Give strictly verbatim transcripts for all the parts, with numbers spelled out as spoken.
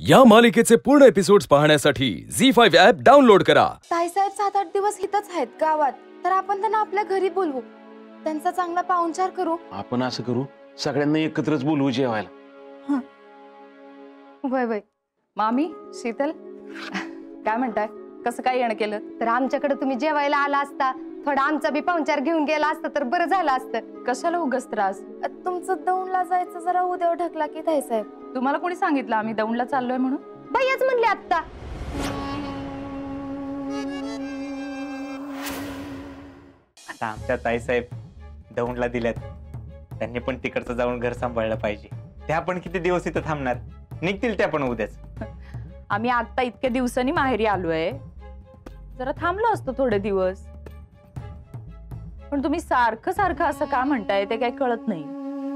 या मालिकेचे पूर्ण एपिसोड्स पाहण्यासाठी झी फाइव्ह ॲप डाउनलोड करा। ताईसाहेब सात आठ दिवस इथंच आहेत गावात, तर आपण त्यांना आपल्या घरी बोलवू, त्यांचा चांगला पाहुणचार करू। आपण असं करू, सगळ्यांना एकत्रच बोलवू जेवायला। वय वय मामी शीतल काय म्हणताय, कसं काय येणं केलं? तर आमच्याकडे तुम्ही जेवायला आला असता, थोडा आमचा बी पाहुणचार घेऊन गेला असता तर बरं झालं असतं। कशाला उगाच त्रास? तुमचं दौंडला जायचं जरा उद्या ढकला की ताईसाहेब। तुम्हाला कोणी सांगितलं आम्ही दौंडला चाललोय म्हणून? बाईच म्हणली आता। आता आमच्या ताईसाहेब दौंडला दिल्यात, त्यांनी पण तिकडचं जाऊन घर सांभाळलं पाहिजे। त्या पण किती दिवस इथं थांबणार, निघतील त्या पण उद्याच। आम्ही आता इतक्या दिवसांनी माहेरी आलोय, जरा थांबलो असतो थोडे दिवस, पण तुम्ही सारखं सारखं असं का म्हणताय ते काही कळत नाही।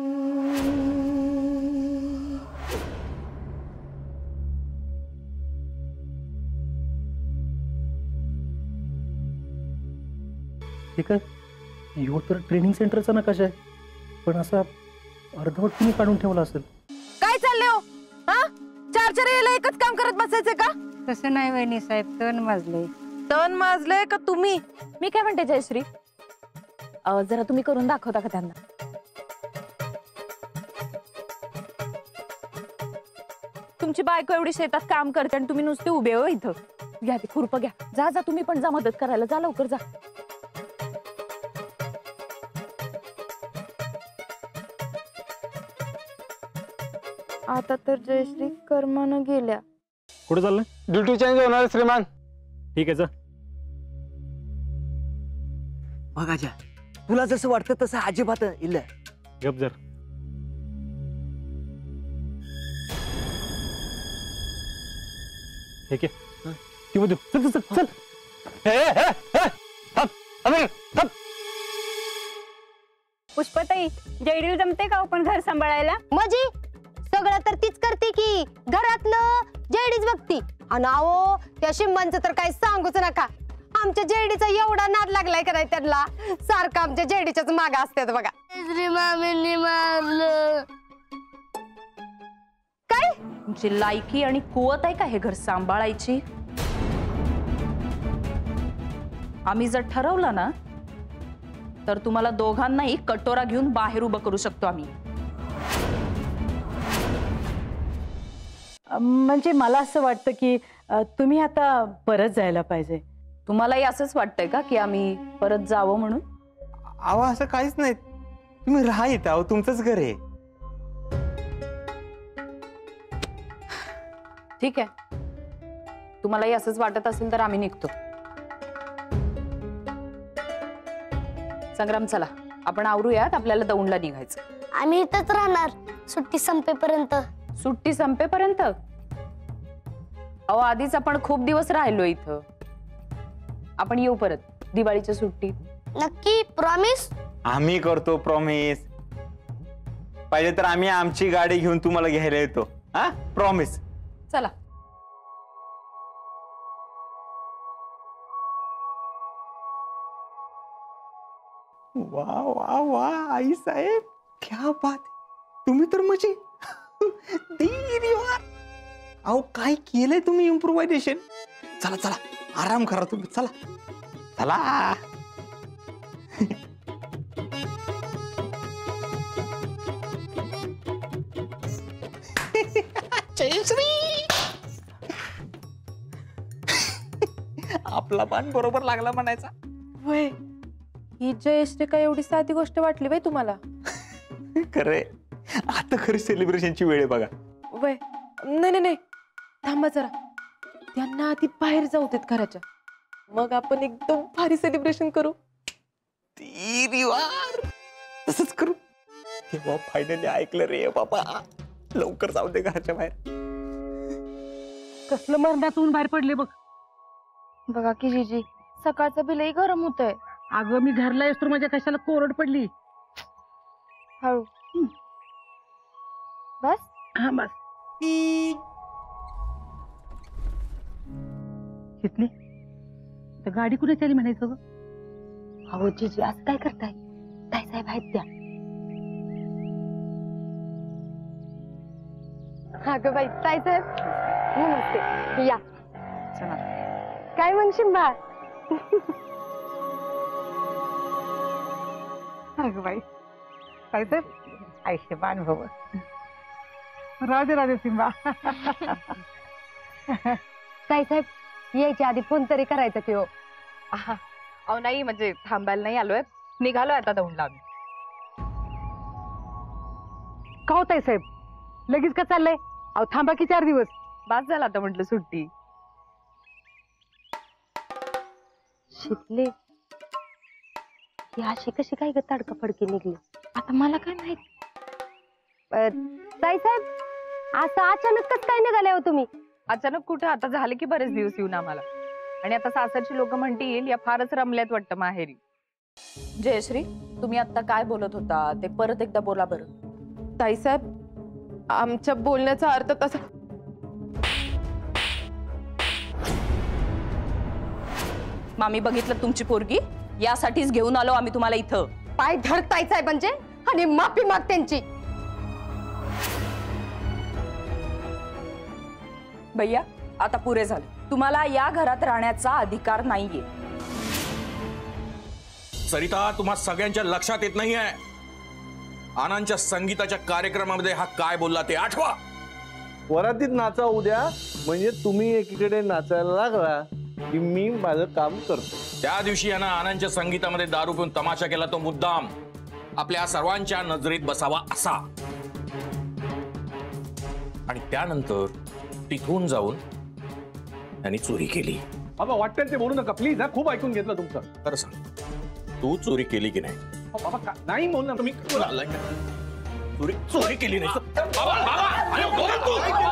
ठीक आहे, यो तर ट्रेनिंग सेंटरचा नकाशा आहे, पण असा अर्धवट तुम्ही काढून ठेवला असेल। काय चाललंय हो? हा, चार चार याला एकच काम करत बसायचं का? तसं नाही वहिनी साहेब, तण माजले। तण माजलंय का तुम्ही? मी काय म्हणते जयश्री, जरा तुम्ही करून दाखवता का त्यांना? तुमची बायको एवढी शेतात काम करते आणि तुम्ही नुसते उभे हो इथं। घ्या ते खुरप घ्या, जा जा तुम्ही पण जा मदत करायला, जा लवकर जा। आता तर जयश्री कर्मानं गेल्या। कुठे चाललंय? ड्युटी चेंज होणार श्रीमान। ठीक आहे, जा। बघा जा, तुला जसं वाटतं तसं अजिबात इल्ल। गप जर। ठीक आहे, ती मधू चल चल चल। पुष्पाताई, जयडील जमते का आपण घर सांभाळायला? म्हणजे सगळं तर तीच करते की, घरातलं जेडीच बघती। आणि अहो त्या शिंबांचं तर काही सांगूच नका, आमच्या जेडीचा एवढा नाद लागलाय का नाही त्यांना, सारखं आमच्या जेडीच्याच मागे असतात बघा। श्री मामींनी मारलं। काय तुमची लायकी आणि कुवत आहे का हे घर सांभाळायची? आम्ही जर ठरवलं ना तर तुम्हाला दोघांनाही कटोरा घेऊन बाहेर उभं करू शकतो आम्ही। म्हणजे मला असं वाटतं की तुम्ही आता परत जायला पाहिजे। तुम्हालाही असंच वाटतंय का की आम्ही परत जावं म्हणून? अहो असं काहीच नाही, तुम्ही राहा इथं, अहो तुमचंच घर आहे। ठीक आहे, तुम्हालाही असंच वाटत असेल तर आम्ही निघतो। संग्राम चला, आपण आवरूयात, आपल्याला दौंडला निघायचं। आम्ही इथंच राहणार सुट्टी संपेपर्यंत। सुट्टी संपेपर्यंत? अहो आधीच आपण खूप दिवस राहिलो इथं, आपण येऊ परत दिवाळीच्या सुट्टीत। नक्की? प्रॉमिस? आम्ही करतो प्रॉमिस, पाहिजे तर आम्ही आमची गाडी घेऊन तुम्हाला घ्यायला येतो। हा, प्रॉमिस। चला। वा वा वा आई साहेब, क्या बात, तुम्ही तर म्हणजे अहो काय केलंय तुम्ही इम्प्रोव्हायझेशन। चला चला, आराम करा तुम्ही, चला चला। आपला बाण बरोबर लागला म्हणायचा। वय, ही जयश्री काय एवढी साधी गोष्ट वाटली बाई तुम्हाला? खरे, आता खरी सेलिब्रेशनची वेळ आहे बघा। वय, नाही नाही नाही, थांबा जरा, त्यांना आधी बाहेर जाऊ देत घराच्या, मग आपण एकदम भारी सेलिब्रेशन करू। तसंच करू। तेव्हा फायनली ऐकलं रे बाबा, लवकर जाऊ दे घराच्या बाहेर। कसलं मरणातून बाहेर पडले बघ। बघा की जीजी, सकाळचं बिलही गरम होतंय। अगं मी घरला येतो माझ्या कशाला कोरड पडली। हळू बस। हा बस। घेतली तर गाडी कुठे आली म्हणायचं? अहो जीजी आज काय करताय? ताईसाहेब आहेत त्या। अगं बाई ताईसाहेब, नमस्ते या. चला. काय मग शिंबा? अगं बाई काय तर आयुष्यमान भव. राधे राधे सिंबा. काय साहेब यायच्या आधी फोन तरी करायचा की हो. अहो नाही म्हणजे थांबायला नाही आलोय, निघालोय आता दौंडला आम्ही. का होताय साहेब लगेच का चाललंय? अहो थांबा की चार दिवस. बास झाला आता म्हटलं सुट्टी. शिकले ही अशी कशी काय ग तडका फडकी निघली आता मला काय माहित. ताई साहेब असं अचानक कस काय निघाले हो तुम्ही? अचानक कुठं, आता झाले की बरेच दिवस येऊन आम्हाला. आणि आता सासरची लोक म्हणतील या फारच रमल्यात वाटतं माहेरी. जयश्री, तुम्ही आता काय बोलत होता ते परत एकदा बोला बरं. ताईसाहेब आमच्या बोलण्याचा अर्थ तसा. मामी बघितलं तुमची पोरगी, यासाठीच घेऊन आलो आम्ही तुम्हाला इथं. पाय धरताय साहेबांचे आणि माफी माग त्यांची. भैया आता पुरे झाले, तुम्हाला या घरात राहण्याचा अधिकार नाहीये. सरिता, तुम्हा सगळ्यांच्या लक्षात येत नाहीये आनंदच्या संगीताच्या कार्यक्रमामध्ये हा काय बोलला ते आठवा. वरातीत नाचा उद्या म्हणजे तुम्ही एकीकडे नाचायला लागला की मी माझं काम करतो. त्या दिवशी यानं आनंदच्या संगीतामध्ये दारू पिऊन तमाशा केला तो मुद्दाम आपल्या सर्वांच्या नजरेत बसावा असा. आणि त्यानंतर तिथून जाऊन त्यांनी चोरी केली. बाबा वाटतं ते बोलू नका प्लीज. हा खूप ऐकून घेतलं तुमचं. खरं सांग, तू चोरी केली की नाही? बाबा का- नाही बोल ना तुम्ही. चोरी चोरी केली नाही. बाबा, बाबा, अरे बोल तू.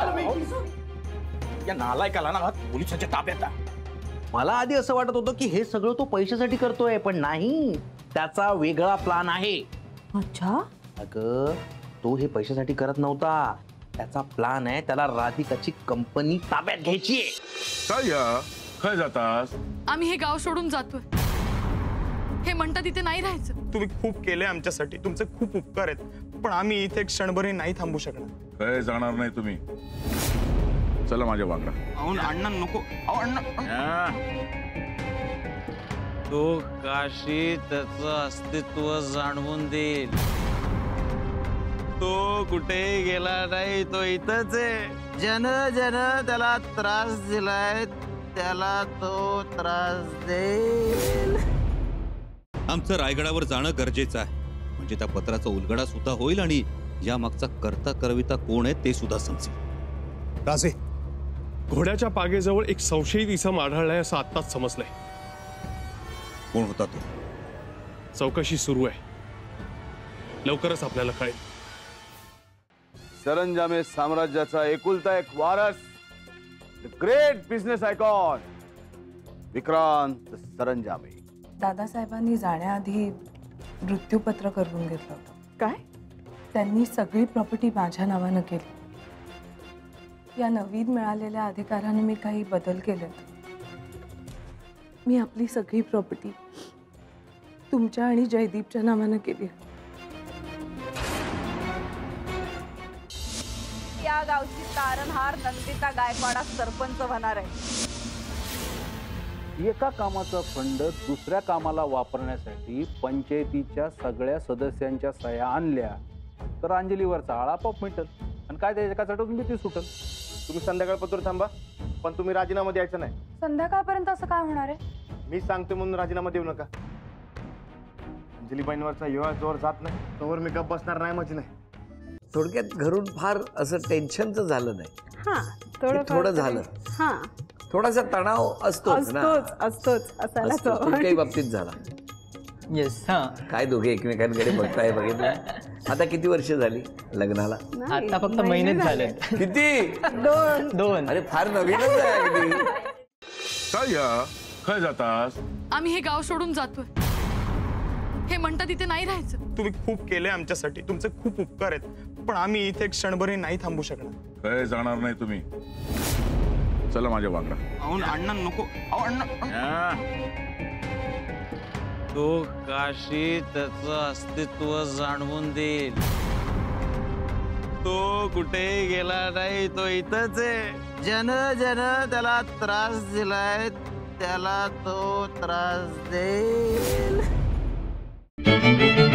या नालायकाला ना पोलिसांच्या ताब्यात आहे. मला आधी असं वाटत होतं की हे सगळं तो पैशासाठी करतोय, पण नाही, त्याचा वेगळा प्लान आहे. अच्छा. अगं तो हे पैशासाठी करत नव्हता. त्याचा प्लान आहे त्याला राधिकाची कंपनी ताब्यात घ्यायची आहे. काय या काय जातास? आम्ही हे गाव सोडून जातोय. हे म्हणतात तिथे नाही राहायचं. तुम्ही खूप केले आमच्यासाठी, तुमचे खूप उपकार आहेत, पण आम्ही इथे क्षणभरही नाही थांबू शकणार. काय जाणार नाही तुम्ही? चला माझ्या वांगडा. अहो अण्णा नको. अहो अण्णा. तो काशी त्याचं अस्तित्व जाणवून देईल. तो कुठे गेला नाही, तो इथंच आहे. जन जन त्याला त्रास दिलाय त्याला तो त्रास देईल. आमचं रायगडावर जाणं गरजेचं आहे, म्हणजे त्या पत्राचा उलगडा सुद्धा होईल आणि या मागचा करता करविता कोण आहे ते सुद्धा समजेल. राजे, घोड्याच्या पागेजवळ एक संशयित इसम आढळलाय असं आत्ताच समजलंय. कोण होता तो? चौकशी सुरू आहे, लवकरच आपल्याला कळेल. सरंजामे साम्राज्याचा एकुलता एक वारस, the great business icon Vikrant Saranjame. दादासाहेबांनी जाण्याआधी मृत्यूपत्र करून घेतलं होतं. काय? त्यांनी सगळी प्रॉपर्टी माझ्या नावानं केली. या नवीन मिळालेल्या अधिकाराने मी काही बदल केले. मी आपली सगळी प्रॉपर्टी तुमच्या आणि जयदीपच्या नावानं केली. या गावची तारणहार नंदिता गायकवाड सरपंच होणार आहे. एका कामाचा फंड दुसऱ्या कामाला वापरण्यासाठी पंचायतीच्या सगळ्या सदस्यांच्या सह्या आणल्या तर अंजलीवरचा आळा आपोआप मिटल आणि काय त्याच्या चटून भीती सुटल. तुम्ही संध्याकाळपर्यंत थांबा, पण तुम्ही राजीनामा द्यायचा नाही. संध्याकाळपर्यंत असं काय होणार आहे? मी सांगते म्हणून राजीनामा देऊ नका. अंजलीबाईंवरचा युवा जोर जात नाही तोवर मी गप्प बसणार नाही. म्हणजे नाही, थोडक्यात घरून फार असं टेन्शनचं झालं नाही. हा थोडं थोडं झालं. हा थोडासा तणाव असतोच ना. असतोच असतोच असायलाच असतो. हवा. काही बाबतीत झाला. येस. हा काय दोघे एकमेकांकडे बघताय बघितलं. आता किती वर्ष झाली लग्नाला? आता फक्त महिनेच झाले. किती? दोन. दोन. अरे फार नवीनच आहे अगदी. काय या काय जातास? आम्ही हे गाव सोडून जातोय. हे म्हणतात तिथे नाही राहायचं. तुम्ही खूप केले आमच्यासाठी, तुमचे खूप उपकार आहेत, पण आम्ही इथे क्षणभरही नाही थांबू शकणार. काय जाणार नाही तुम्ही? चला माझ्या वांगडा. अहो अण्णा नको. अहो अण्णा. तो काशी त्याचं अस्तित्व जाणवून देईल. तो कुठे गेला नाही, तो इथंच आहे. जन जन त्याला त्रास दिलाय त्याला तो त्रास देईल.